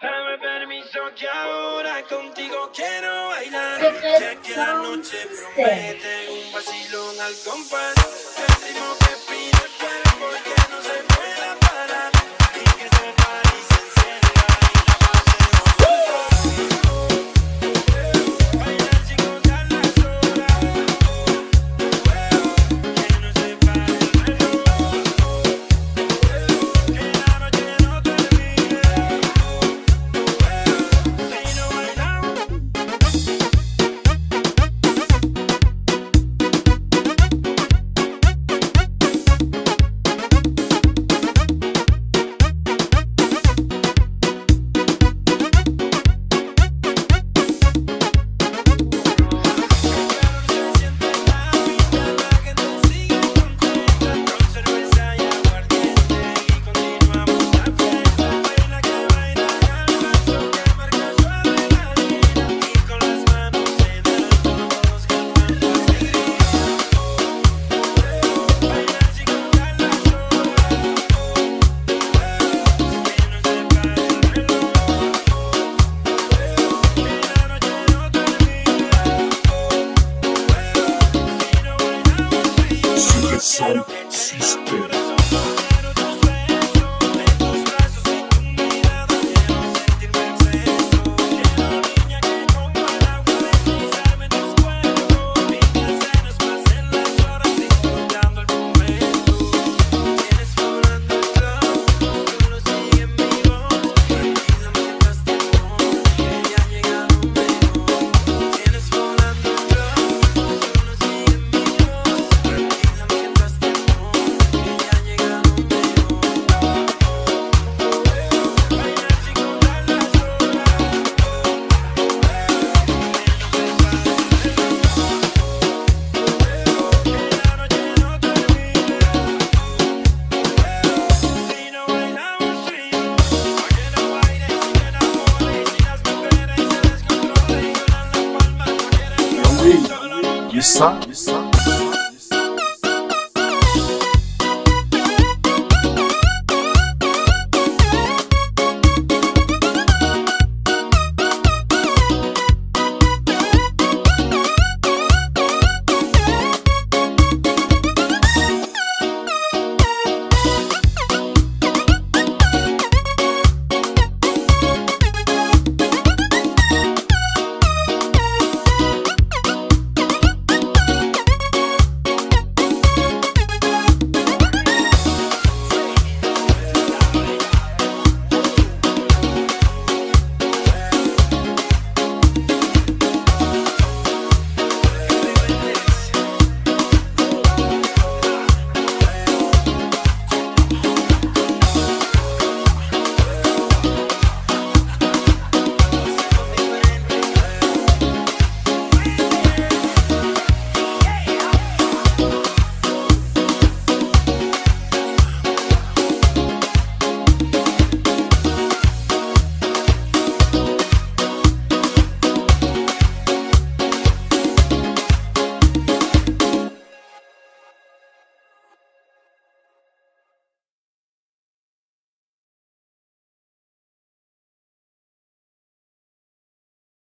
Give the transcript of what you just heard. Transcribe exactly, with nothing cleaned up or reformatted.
Dame permiso que ahora contigo quiero bailar. Secret Ya que la Sound noche System. promete un vacilón al compás. El ritmo que pide el cuerpo que no se pueda parar. Y que se pare y se encienda y la pasemos juntos. Bailar sin contar las horas. Que no se pare el reloj. Que la noche no termine. Si no bailamos. Sound System. E ça,